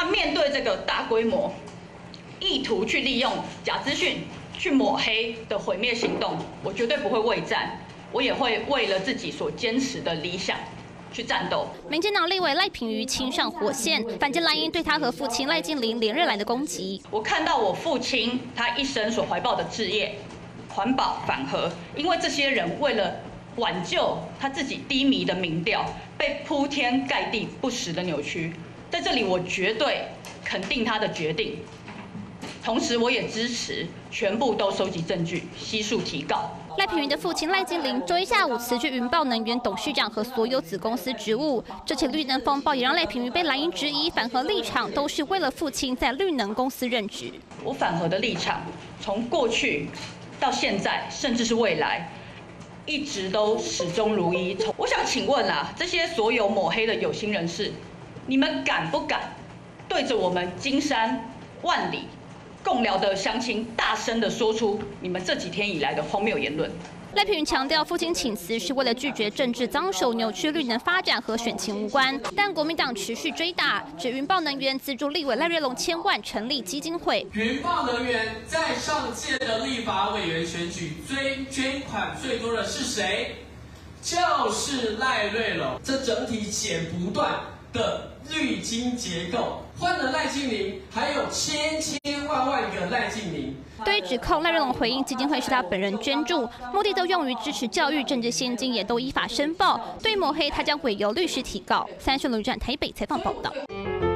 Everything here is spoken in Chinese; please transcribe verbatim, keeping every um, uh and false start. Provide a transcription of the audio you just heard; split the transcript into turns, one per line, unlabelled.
那面对这个大规模意图去利用假资讯去抹黑的毁灭行动，我绝对不会畏战，我也会为了自己所坚持的理想去战斗。
民进党立委赖品妤亲上火线，反击蓝营对他和父亲赖金麟连日来的攻击。
我看到我父亲他一生所怀抱的志业，环保反核，因为这些人为了挽救他自己低迷的民调，被铺天盖地不实的扭曲。在这里，我绝对肯定他的决定，同时我也支持全部都收集证据，悉数提告。
赖品妤的父亲赖金麟周一下午辞去云豹能源董事长和所有子公司职务。这起绿能风暴也让赖品妤被蓝营质疑反核立场都是为了父亲在绿能公司任职。
我反核的立场，从过去到现在，甚至是未来，一直都始终如一。我想请问啦，这些所有抹黑的有心人士，你们敢不敢对着我们金山万里共寮的乡亲大声地说出你们这几天以来的荒谬言论？
赖品妤强调，父亲请辞是为了拒绝政治脏手，扭曲绿能发展和选情无关。但国民党持续追打，指云豹能源资助立委赖瑞隆千万成立基金会。
云豹能源在上届的立法委员选举追捐款最多的是谁？就是赖瑞隆。这整体剪不断的绿金结构，换了赖金麟，还有千千万万个赖金麟。
对于指控，赖瑞隆回应基金会是他本人捐助，目的都用于支持教育，政治现金也都依法申报。对抹黑，他将委由律师提告。三立新闻台北采访报道。